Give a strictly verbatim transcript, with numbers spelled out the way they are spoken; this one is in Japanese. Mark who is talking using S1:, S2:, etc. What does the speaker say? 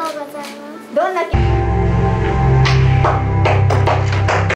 S1: うございます。
S2: どんな